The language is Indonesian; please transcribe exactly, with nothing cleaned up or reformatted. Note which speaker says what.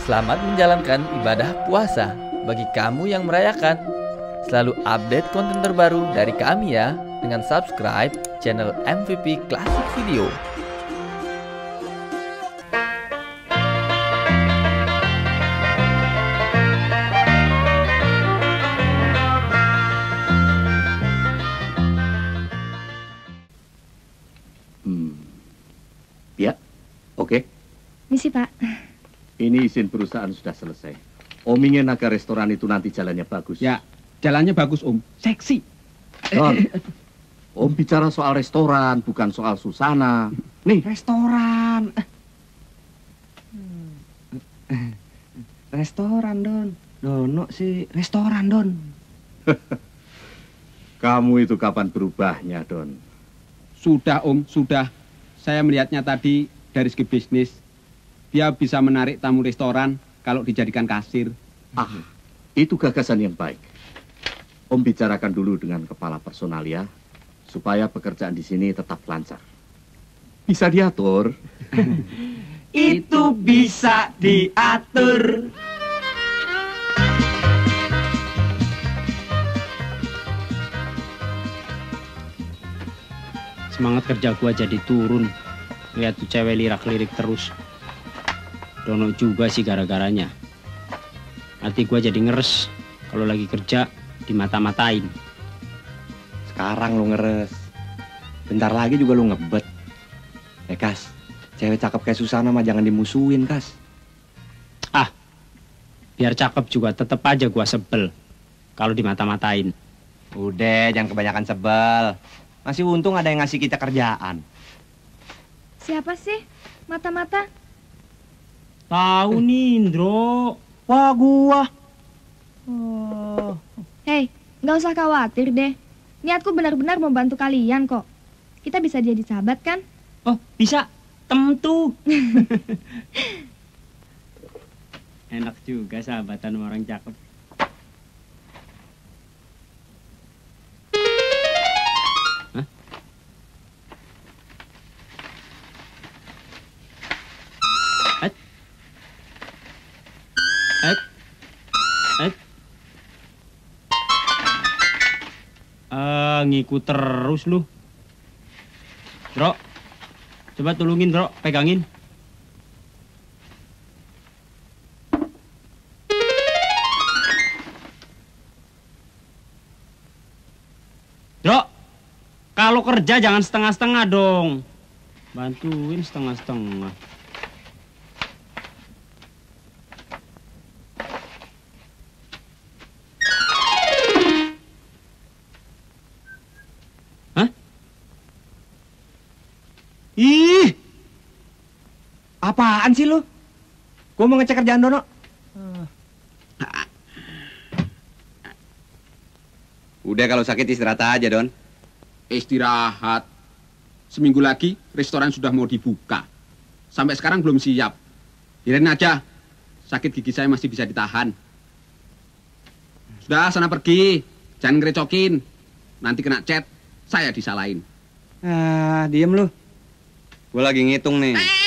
Speaker 1: Selamat menjalankan ibadah puasa bagi kamu yang merayakan. Selalu update konten terbaru dari kami ya dengan subscribe channel M V P Classic Video.
Speaker 2: Hmm. Ya, oke.
Speaker 3: Misi, Pak.
Speaker 2: Ini izin perusahaan sudah selesai. Om ingin agar restoran itu nanti jalannya bagus.
Speaker 4: Ya, jalannya bagus, Om. Seksi.
Speaker 2: Don, Om bicara soal restoran, bukan soal susana. Nih,
Speaker 4: Restoran. Restoran, Don. Dono sih restoran, Don.
Speaker 2: kamu itu kapan berubahnya, Don?
Speaker 4: Sudah, Om, sudah. Saya melihatnya tadi dari segi bisnis. Dia bisa menarik tamu restoran kalau dijadikan kasir.
Speaker 2: Ah, itu gagasan yang baik. Om bicarakan dulu dengan kepala personal ya, supaya pekerjaan di sini tetap lancar. Bisa diatur.
Speaker 4: Itu bisa diatur.
Speaker 5: Semangat kerja gua jadi turun. Lihat tuh cewek lirak-lirik terus. Dono juga sih gara-garanya. Hati gua jadi ngeres kalau lagi kerja dimata-matain.
Speaker 6: Sekarang lu ngeres. Bentar lagi juga lu ngebet. Eh, Kas, cewek cakep kayak Susana mah jangan dimusuhin, Kas.
Speaker 5: Ah, biar cakep juga tetep aja gua sebel kalau dimata-matain.
Speaker 6: Udah, jangan kebanyakan sebel. Masih untung ada yang ngasih kita kerjaan.
Speaker 3: Siapa sih? Mata-mata?
Speaker 5: Tahu nih, Indro.
Speaker 6: Wah, gua.
Speaker 3: Oh. Hei, nggak usah khawatir deh. Niatku benar-benar membantu kalian kok. Kita bisa jadi sahabat kan?
Speaker 5: Oh, bisa. Tentu. Enak juga sahabatan sama orang cakep. Hah? Eh? Eh? Eh? Ah, ngikut terus lu. Bro, coba tulungin, Bro, pegangin. Bro, kalau kerja jangan setengah-setengah dong. Bantuin setengah-setengah. Hah?
Speaker 6: Ih! Apaan sih lu? Gua mau ngecek kerjaan Dono. Udah kalau sakit istirahat aja, Don.
Speaker 4: Istirahat. Seminggu lagi restoran sudah mau dibuka. Sampai sekarang belum siap. Biarin aja. Sakit gigi saya masih bisa ditahan. Sudah, sana pergi. Jangan ngerecokin. Nanti kena chat, saya disalahin.
Speaker 6: Ah, diem lu. Gua lagi ngitung nih.